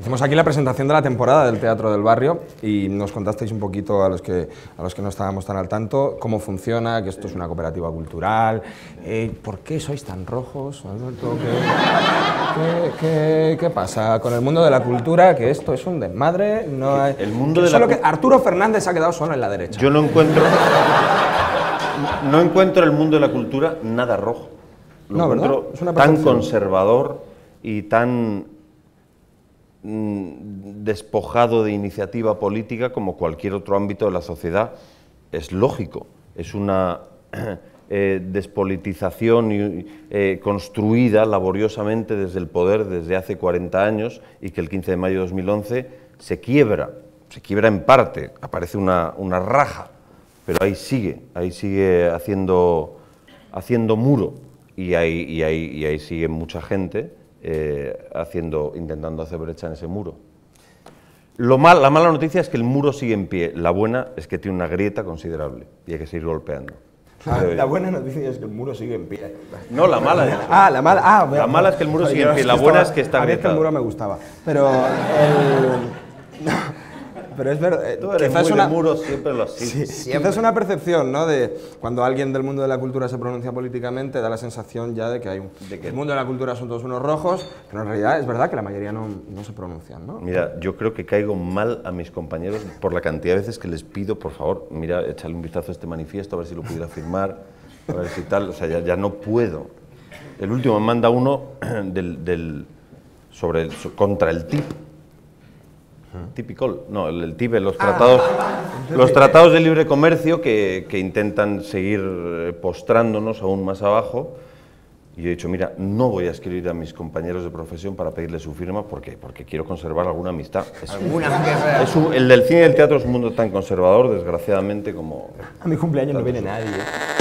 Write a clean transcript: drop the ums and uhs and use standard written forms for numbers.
Hicimos aquí la presentación de la temporada del Teatro del Barrio y nos contasteis un poquito a los que no estábamos tan al tanto cómo funciona, que esto es una cooperativa cultural, ¿por qué sois tan rojos, Alberto? ¿Qué pasa con el mundo de la cultura? Que esto es un desmadre, no hay... El mundo que Arturo Fernández se ha quedado solo en la derecha. Yo no encuentro el mundo de la cultura nada rojo. Lo encuentro tan conservador y tan despojado de iniciativa política como cualquier otro ámbito de la sociedad. Es lógico, es una despolitización construida laboriosamente desde el poder desde hace 40 años y que el 15 de mayo de 2011 se quiebra en parte, aparece una raja, pero ahí sigue haciendo muro y ahí sigue mucha gente intentando hacer brecha en ese muro. La mala noticia es que el muro sigue en pie, la buena es que tiene una grieta considerable y hay que seguir golpeando. La buena noticia es que el muro sigue en pie. No, la mala es... la mala... la mala es que el muro sigue en pie, la buena es que está agrietado. A mí es que el muro me gustaba, pero... Pero es verdad, tú eres muy de muro, siempre lo has sido. Sí, quizás es una percepción, ¿no? De cuando alguien del mundo de la cultura se pronuncia políticamente, da la sensación ya de que el mundo de la cultura son todos unos rojos, pero en realidad es verdad que la mayoría no se pronuncian, ¿no? Mira, yo creo que caigo mal a mis compañeros por la cantidad de veces que les pido, por favor, mira, échale un vistazo a este manifiesto, a ver si lo pudiera firmar, a ver si tal, o sea, ya no puedo. El último me manda uno contra el TIP. Typical, no, el TIP, los tratados de libre comercio que intentan seguir postrándonos aún más abajo. Y yo he dicho, mira, no voy a escribir a mis compañeros de profesión para pedirle su firma porque quiero conservar alguna amistad. El del cine y el teatro es un mundo tan conservador, desgraciadamente, como... A mi cumpleaños no viene nadie.